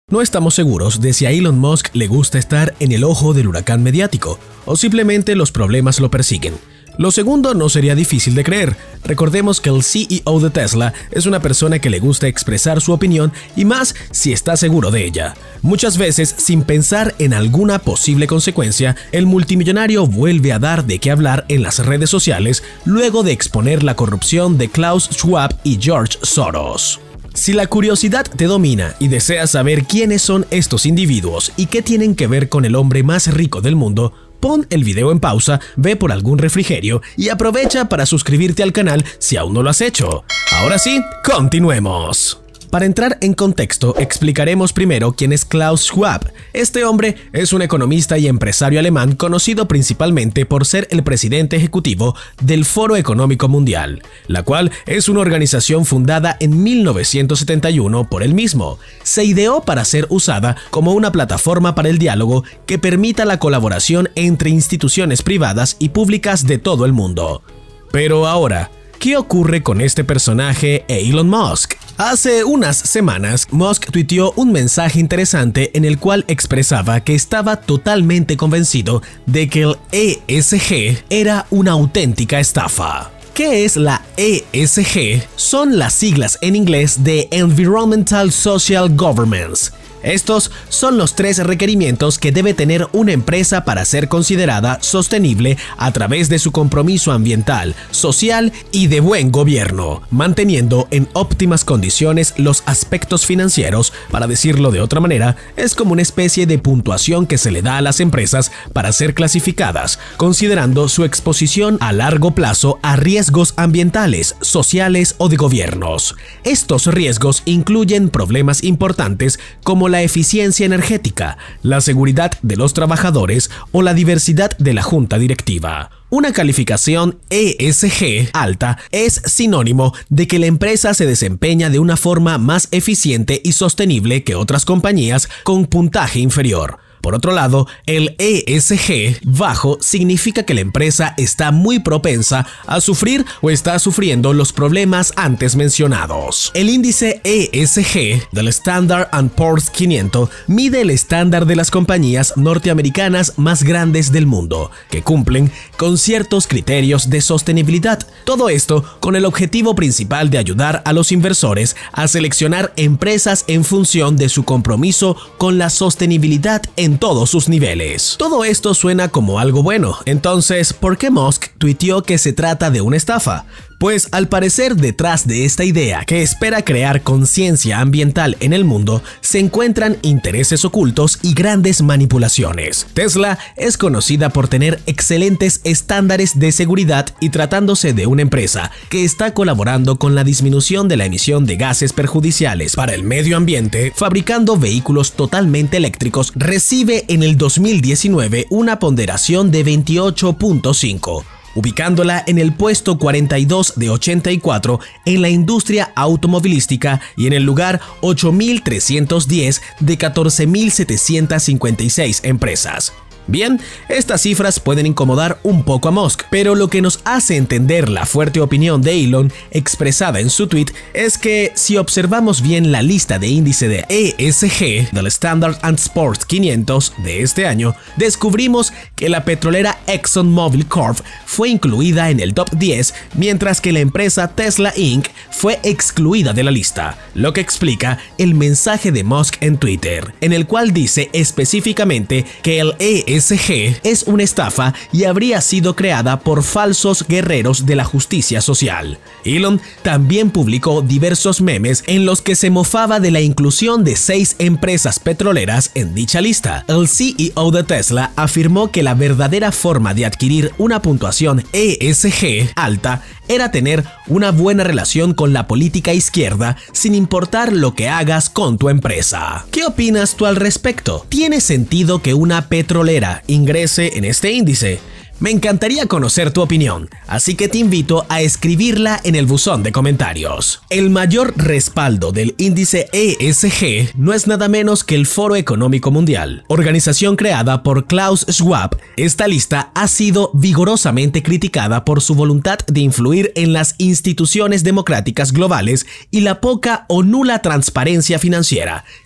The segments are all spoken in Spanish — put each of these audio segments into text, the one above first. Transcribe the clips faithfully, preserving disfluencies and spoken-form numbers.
No estamos seguros de si a Elon Musk le gusta estar en el ojo del huracán mediático o simplemente los problemas lo persiguen. Lo segundo no sería difícil de creer. Recordemos que el C E O de Tesla es una persona que le gusta expresar su opinión y más si está seguro de ella. Muchas veces, sin pensar en alguna posible consecuencia, el multimillonario vuelve a dar de qué hablar en las redes sociales luego de exponer la corrupción de Klaus Schwab y George Soros. Si la curiosidad te domina y deseas saber quiénes son estos individuos y qué tienen que ver con el hombre más rico del mundo, pon el video en pausa, ve por algún refrigerio y aprovecha para suscribirte al canal si aún no lo has hecho. Ahora sí, continuemos. Para entrar en contexto, explicaremos primero quién es Klaus Schwab. Este hombre es un economista y empresario alemán conocido principalmente por ser el presidente ejecutivo del Foro Económico Mundial, la cual es una organización fundada en mil novecientos setenta y uno por él mismo. Se ideó para ser usada como una plataforma para el diálogo que permita la colaboración entre instituciones privadas y públicas de todo el mundo. Pero ahora, ¿qué ocurre con este personaje e Elon Musk? Hace unas semanas, Musk tuiteó un mensaje interesante en el cual expresaba que estaba totalmente convencido de que el E S G era una auténtica estafa. ¿Qué es la E S G? Son las siglas en inglés de Environmental Social Governance. Estos son los tres requerimientos que debe tener una empresa para ser considerada sostenible a través de su compromiso ambiental, social y de buen gobierno, manteniendo en óptimas condiciones los aspectos financieros. Para decirlo de otra manera, es como una especie de puntuación que se le da a las empresas para ser clasificadas, considerando su exposición a largo plazo a riesgos ambientales, sociales o de gobiernos. Estos riesgos incluyen problemas importantes como la eficiencia energética, la seguridad de los trabajadores o la diversidad de la junta directiva. Una calificación E S G alta es sinónimo de que la empresa se desempeña de una forma más eficiente y sostenible que otras compañías con puntaje inferior. Por otro lado, el E S G bajo significa que la empresa está muy propensa a sufrir o está sufriendo los problemas antes mencionados. El índice E S G del Standard and Poor's quinientos mide el estándar de las compañías norteamericanas más grandes del mundo, que cumplen con ciertos criterios de sostenibilidad. Todo esto con el objetivo principal de ayudar a los inversores a seleccionar empresas en función de su compromiso con la sostenibilidad en en todos sus niveles. Todo esto suena como algo bueno. Entonces, ¿por qué Musk tuiteó que se trata de una estafa? Pues al parecer detrás de esta idea que espera crear conciencia ambiental en el mundo se encuentran intereses ocultos y grandes manipulaciones. Tesla es conocida por tener excelentes estándares de seguridad y tratándose de una empresa que está colaborando con la disminución de la emisión de gases perjudiciales para el medio ambiente, fabricando vehículos totalmente eléctricos, recibe en el dos mil diecinueve una ponderación de veintiocho punto cinco. ubicándola en el puesto cuarenta y dos de ochenta y cuatro en la industria automovilística y en el lugar ocho mil trescientos diez de catorce mil setecientos cincuenta y seis empresas. Bien, estas cifras pueden incomodar un poco a Musk, pero lo que nos hace entender la fuerte opinión de Elon expresada en su tweet es que si observamos bien la lista de índice de E S G del Standard and Poor's quinientos de este año, descubrimos que la petrolera ExxonMobil Corp fue incluida en el top diez, mientras que la empresa Tesla incorporated fue excluida de la lista, lo que explica el mensaje de Musk en Twitter, en el cual dice específicamente que el E S G es una estafa y habría sido creada por falsos guerreros de la justicia social. Elon también publicó diversos memes en los que se mofaba de la inclusión de seis empresas petroleras en dicha lista. El C E O de Tesla afirmó que la verdadera forma de adquirir una puntuación E S G alta era tener una buena relación con la política izquierda sin importar lo que hagas con tu empresa. ¿Qué opinas tú al respecto? ¿Tiene sentido que una petrolera ingrese en este índice? Me encantaría conocer tu opinión, así que te invito a escribirla en el buzón de comentarios. El mayor respaldo del índice E S G no es nada menos que el Foro Económico Mundial, organización creada por Klaus Schwab. Esta lista ha sido vigorosamente criticada por su voluntad de influir en las instituciones democráticas globales y la poca o nula transparencia financiera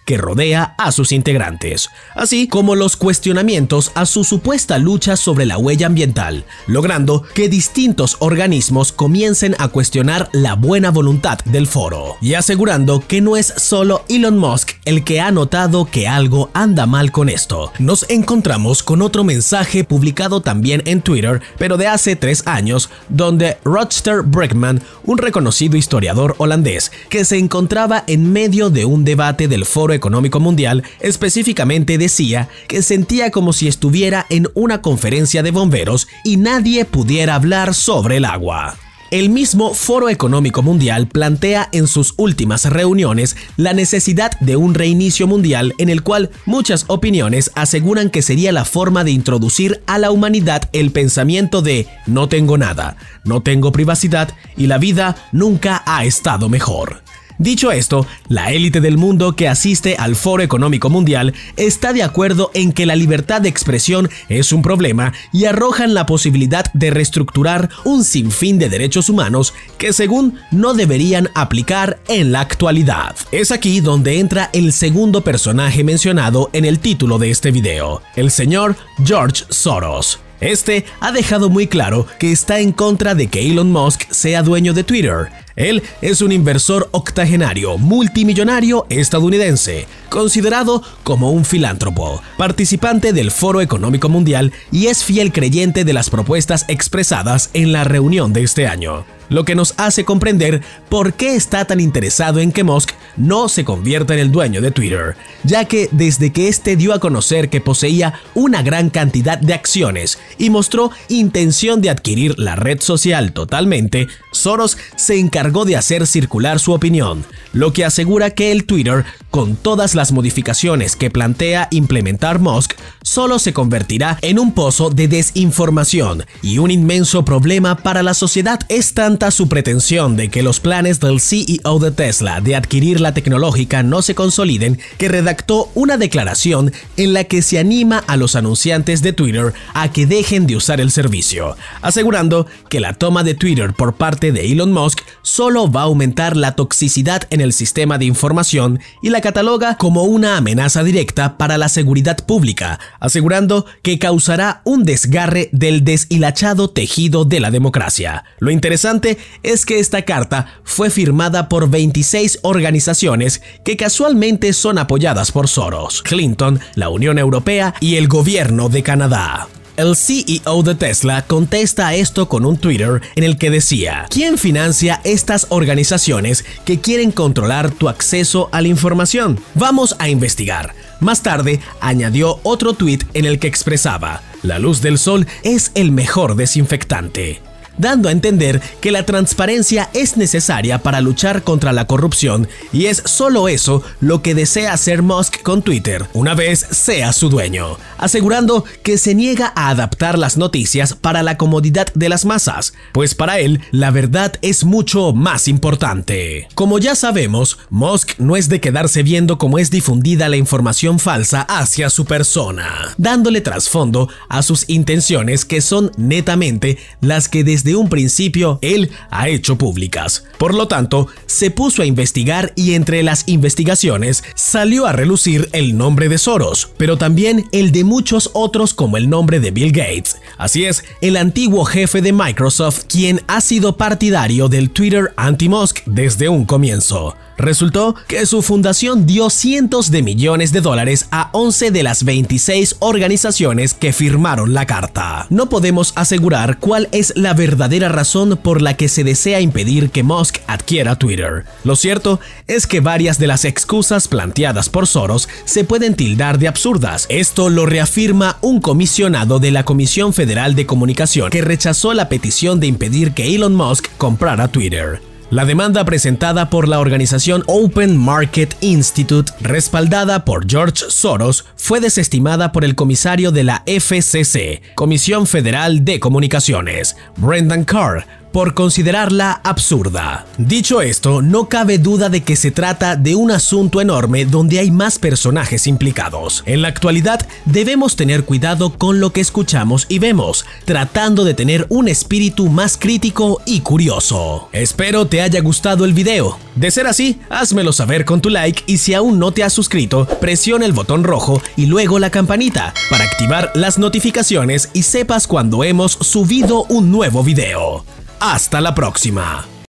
que rodea a sus integrantes, así como los cuestionamientos a su supuesta lucha sobre la huella ambiental, logrando que distintos organismos comiencen a cuestionar la buena voluntad del foro, y asegurando que no es solo Elon Musk el que ha notado que algo anda mal con esto. Nos encontramos con otro mensaje publicado también en Twitter, pero de hace tres años, donde Roger Bregman, un reconocido historiador holandés que se encontraba en medio de un debate del Foro Económico Mundial, específicamente decía que sentía como si estuviera en una conferencia de bomberos y nadie pudiera hablar sobre el agua. El mismo Foro Económico Mundial plantea en sus últimas reuniones la necesidad de un reinicio mundial en el cual muchas opiniones aseguran que sería la forma de introducir a la humanidad el pensamiento de no tengo nada, no tengo privacidad y la vida nunca ha estado mejor. Dicho esto, la élite del mundo que asiste al Foro Económico Mundial está de acuerdo en que la libertad de expresión es un problema y arrojan la posibilidad de reestructurar un sinfín de derechos humanos que según no deberían aplicar en la actualidad. Es aquí donde entra el segundo personaje mencionado en el título de este video, el señor George Soros. Este ha dejado muy claro que está en contra de que Elon Musk sea dueño de Twitter. Él es un inversor octogenario, multimillonario estadounidense, considerado como un filántropo, participante del Foro Económico Mundial y es fiel creyente de las propuestas expresadas en la reunión de este año, lo que nos hace comprender por qué está tan interesado en que Musk no se convierta en el dueño de Twitter, ya que desde que este dio a conocer que poseía una gran cantidad de acciones y mostró intención de adquirir la red social totalmente, Soros se encargó de hacer circular su opinión, lo que asegura que el Twitter, con todas las modificaciones que plantea implementar Musk, solo se convertirá en un pozo de desinformación y un inmenso problema para la sociedad. Es tanta su pretensión de que los planes del C E O de Tesla de adquirir la tecnológica no se consoliden que redactó una declaración en la que se anima a los anunciantes de Twitter a que dejen de usar el servicio, asegurando que la toma de Twitter por parte de Elon Musk solo va a aumentar la toxicidad en el sistema de información y la cataloga como una amenaza directa para la seguridad pública, asegurando que causará un desgarre del deshilachado tejido de la democracia. Lo interesante es que esta carta fue firmada por veintiséis organizaciones que casualmente son apoyadas por Soros, Clinton, la Unión Europea y el gobierno de Canadá. El C E O de Tesla contesta a esto con un Twitter en el que decía: ¿quién financia estas organizaciones que quieren controlar tu acceso a la información? Vamos a investigar. Más tarde, añadió otro tweet en el que expresaba: la luz del sol es el mejor desinfectante, dando a entender que la transparencia es necesaria para luchar contra la corrupción y es solo eso lo que desea hacer Musk con Twitter una vez sea su dueño, asegurando que se niega a adaptar las noticias para la comodidad de las masas, pues para él la verdad es mucho más importante. Como ya sabemos, Musk no es de quedarse viendo cómo es difundida la información falsa hacia su persona, dándole trasfondo a sus intenciones que son netamente las que desde Desde un principio él ha hecho públicas. Por lo tanto, se puso a investigar y entre las investigaciones salió a relucir el nombre de Soros, pero también el de muchos otros como el nombre de Bill Gates. Así es, el antiguo jefe de Microsoft, quien ha sido partidario del Twitter anti-Musk desde un comienzo. Resultó que su fundación dio cientos de millones de dólares a once de las veintiséis organizaciones que firmaron la carta. No podemos asegurar cuál es la verdadera razón por la que se desea impedir que Musk adquiera Twitter. Lo cierto es que varias de las excusas planteadas por Soros se pueden tildar de absurdas. Esto lo reafirma un comisionado de la Comisión Federal de Comunicación que rechazó la petición de impedir que Elon Musk comprara Twitter. La demanda presentada por la organización Open Market Institute, respaldada por George Soros, fue desestimada por el comisario de la F C C, Comisión Federal de Comunicaciones, Brendan Carr, por considerarla absurda. Dicho esto, no cabe duda de que se trata de un asunto enorme donde hay más personajes implicados. En la actualidad, debemos tener cuidado con lo que escuchamos y vemos, tratando de tener un espíritu más crítico y curioso. Espero te haya gustado el video. De ser así, házmelo saber con tu like y si aún no te has suscrito, presiona el botón rojo y luego la campanita para activar las notificaciones y sepas cuando hemos subido un nuevo video. ¡Hasta la próxima!